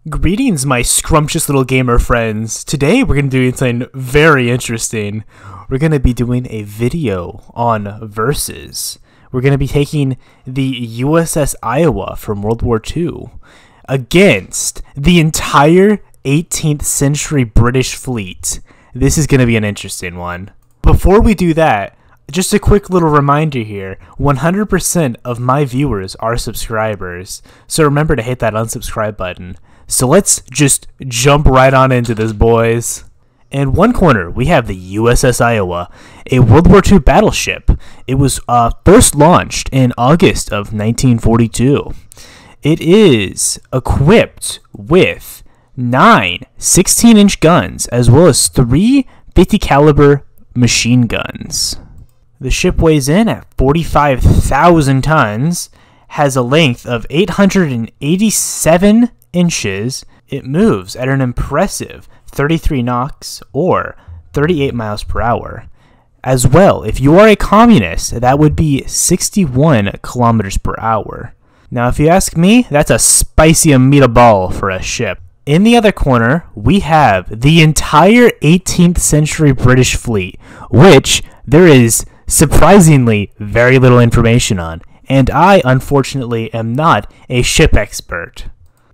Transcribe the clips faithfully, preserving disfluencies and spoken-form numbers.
Greetings, my scrumptious little gamer friends. Today we're going to do something very interesting. We're going to be doing a video on versus. We're going to be taking the U S S Iowa from World War Two against the entire eighteenth century British fleet. This is going to be an interesting one. Before we do that, just a quick little reminder here, one hundred percent of my viewers are subscribers, so remember to hit that unsubscribe button. So let's just jump right on into this, boys. In one corner, we have the U S S Iowa, a World War Two battleship. It was uh, first launched in August of nineteen forty-two. It is equipped with nine sixteen-inch guns, as well as three fifty caliber machine guns. The ship weighs in at forty-five thousand tons, has a length of eight hundred eighty-seven inches. It moves at an impressive thirty-three knots or thirty-eight miles per hour. As well, if you are a communist, that would be sixty-one kilometers per hour. Now, if you ask me, that's a spicy meatball for a ship. In the other corner, we have the entire eighteenth century British fleet, which there is surprisingly very little information on, and I, unfortunately, am not a ship expert.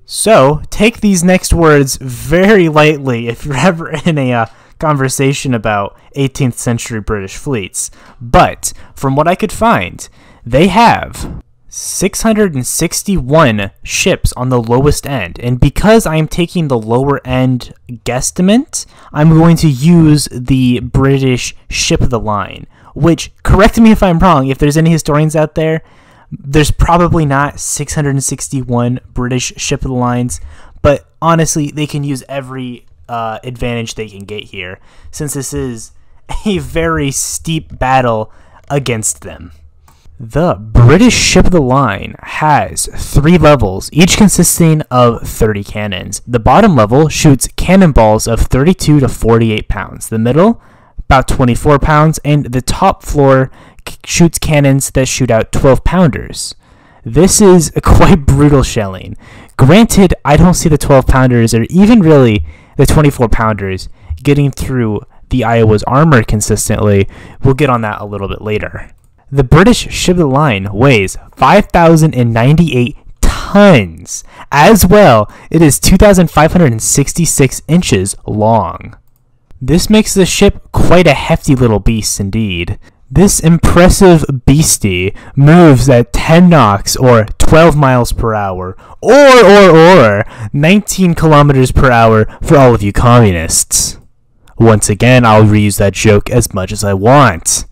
So, take these next words very lightly if you're ever in a uh, conversation about eighteenth century British fleets. But, from what I could find, they have six hundred sixty-one ships on the lowest end, and because I'm taking the lower end guesstimate, I'm going to use the British ship of the line, which, correct me if I'm wrong, if there's any historians out there, there's probably not six hundred sixty-one British ship of the lines, but honestly, they can use every uh, advantage they can get here, since this is a very steep battle against them. The British ship of the line has three levels, each consisting of thirty cannons. The bottom level shoots cannonballs of thirty-two to forty-eight pounds. The middle, about twenty-four pounds, and the top floor shoots cannons that shoot out twelve pounders. This is quite brutal shelling. Granted, I don't see the twelve pounders or even really the twenty-four pounders getting through the Iowa's armor consistently. We'll get on that a little bit later. The British ship of the line weighs five thousand ninety-eight tons. As well, it is two thousand five hundred sixty-six inches long. This makes the ship quite a hefty little beast indeed. This impressive beastie moves at ten knots or twelve miles per hour, or, or, or nineteen kilometers per hour for all of you communists. Once again, I'll reuse that joke as much as I want.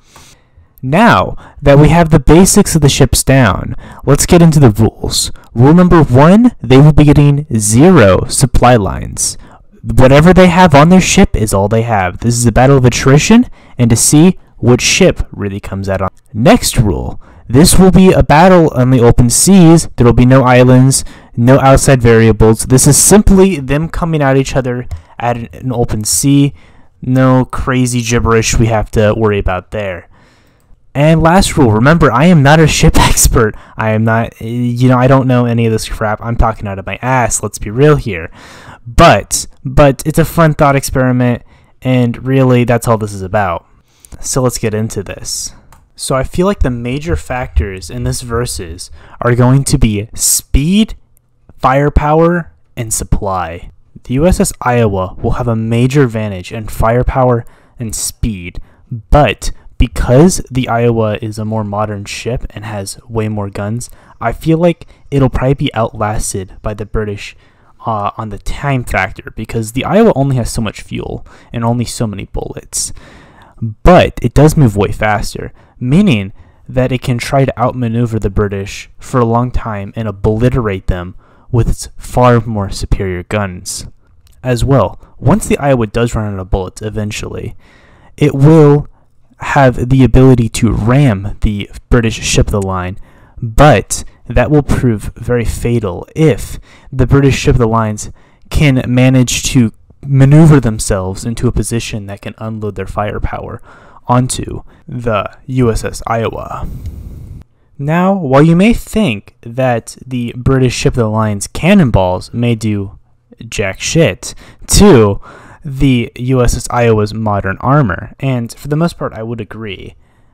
Now that we have the basics of the ships down, let's get into the rules. Rule number one, they will be getting zero supply lines. Whatever they have on their ship is all they have. This is a battle of attrition, and to see which ship really comes out on. Next rule, this will be a battle on the open seas. There will be no islands, no outside variables. This is simply them coming at each other at an open sea. No crazy gibberish we have to worry about there. And last rule, remember, I am not a ship expert. I am not, you know, I don't know any of this crap. I'm talking out of my ass, let's be real here. But, but it's a fun thought experiment, and really, that's all this is about. So let's get into this. So I feel like the major factors in this versus are going to be speed, firepower, and supply. The U S S Iowa will have a major advantage in firepower and speed, but because the Iowa is a more modern ship and has way more guns, I feel like it'll probably be outlasted by the British uh, on the time factor, because the Iowa only has so much fuel and only so many bullets. But it does move way faster, meaning that it can try to outmaneuver the British for a long time and obliterate them with its far more superior guns. As well, once the Iowa does run out of bullets eventually, it will have the ability to ram the British ship of the line, but that will prove very fatal if the British ship of the lines can manage to maneuver themselves into a position that can unload their firepower onto the U S S Iowa. Now, while you may think that the British ship of the line's cannonballs may do jack shit to the U S S Iowa's modern armor. And for the most part, I would agree.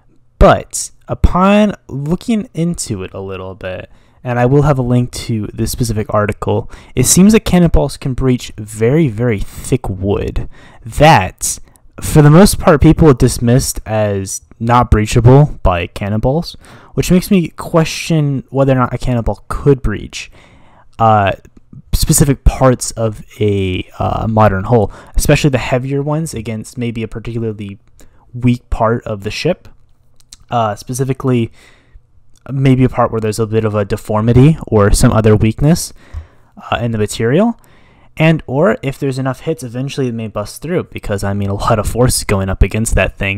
But upon looking into it a little bit, and I will have a link to this specific article, it seems that cannonballs can breach very, very thick wood that, for the most part, people have dismissed as not breachable by cannonballs, which makes me question whether or not a cannonball could breach uh, specific parts of a uh, modern hull, especially the heavier ones against maybe a particularly weak part of the ship, uh, specifically maybe a part where there's a bit of a deformity or some other weakness uh, in the material. And or if there's enough hits, eventually it may bust through, because I mean a lot of force is going up against that thing.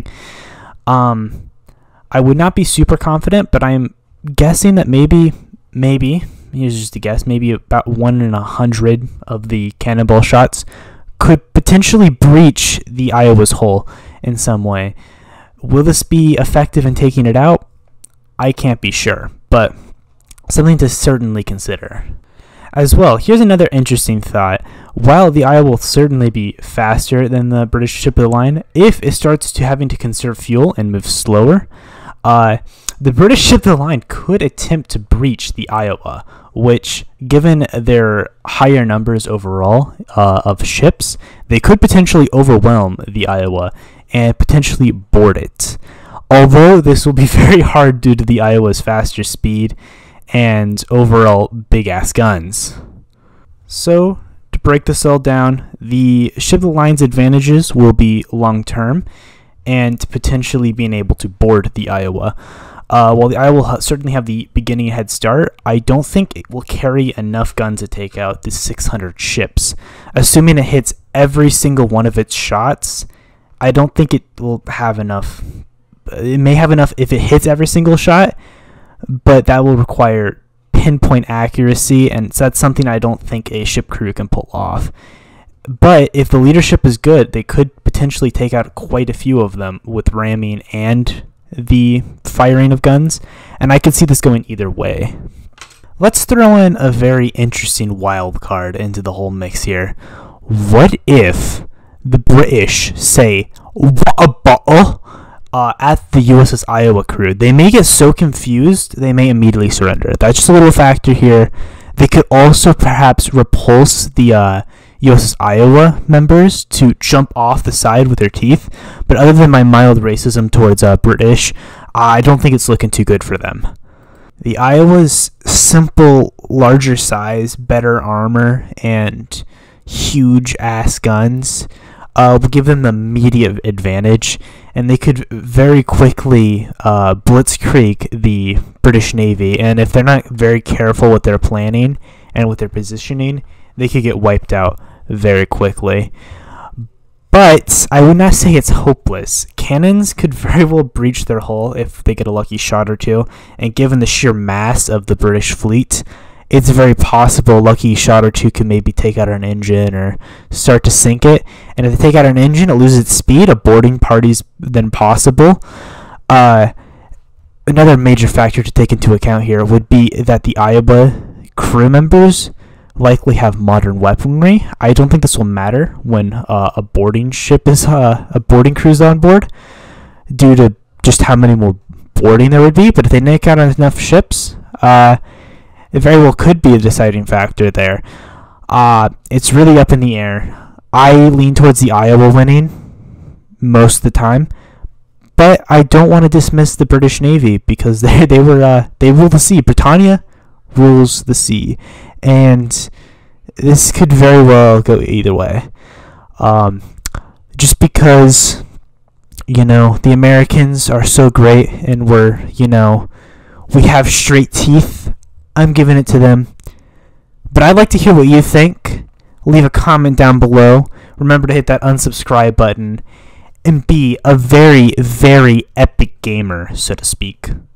Um, I would not be super confident, but I'm guessing that maybe, maybe, here's just a guess, maybe about one in a hundred of the cannonball shots could potentially breach the Iowa's hull in some way. Will this be effective in taking it out? I can't be sure, but something to certainly consider. As well, here's another interesting thought. While the Iowa will certainly be faster than the British ship of the line, if it starts to having to conserve fuel and move slower, uh, the British ship of the line could attempt to breach the Iowa, which, given their higher numbers overall uh, of ships, they could potentially overwhelm the Iowa and potentially board it. Although this will be very hard due to the Iowa's faster speed and overall big-ass guns. So, to break this all down, the ship of the line's advantages will be long-term and potentially being able to board the Iowa. Uh, while the Iowa will certainly have the beginning head start, I don't think it will carry enough guns to take out the six hundred ships. Assuming it hits every single one of its shots, I don't think it will have enough. It may have enough if it hits every single shot, but that will require pinpoint accuracy, and that's something I don't think a ship crew can pull off. But if the leadership is good, they could potentially take out quite a few of them with ramming and the firing of guns, and I could see this going either way. Let's throw in a very interesting wild card into the whole mix here. What if the British say, "What a bottle?" Uh, at the U S S Iowa crew? They may get so confused, they may immediately surrender. That's just a little factor here. They could also perhaps repulse the uh, U S S Iowa members to jump off the side with their teeth. But other than my mild racism towards uh, British, I don't think it's looking too good for them. The Iowa's simple, larger size, better armor, and huge ass guns Uh, will give them the immediate advantage, and they could very quickly uh, blitzkrieg the British Navy. And if they're not very careful with their planning and with their positioning, they could get wiped out very quickly. But I would not say it's hopeless. Cannons could very well breach their hull if they get a lucky shot or two, and given the sheer mass of the British fleet, it's very possible a lucky shot or two could maybe take out an engine or start to sink it. And if they take out an engine, it loses its speed, a boarding party's then possible. Uh, another major factor to take into account here would be that the Iowa crew members likely have modern weaponry. I don't think this will matter when uh, a boarding ship is uh, a boarding crew's on board, due to just how many more boarding there would be. But if they take out enough ships, uh, it very well could be a deciding factor there. Uh, it's really up in the air. I lean towards the Iowa winning most of the time, but I don't want to dismiss the British Navy, because they they were uh, they rule the sea. Britannia rules the sea, and this could very well go either way. Um, just because, you know, the Americans are so great, and we're, you know, we have straight teeth, I'm giving it to them. But I'd like to hear what you think. Leave a comment down below. Remember to hit that unsubscribe button, and be a very, very epic gamer, so to speak.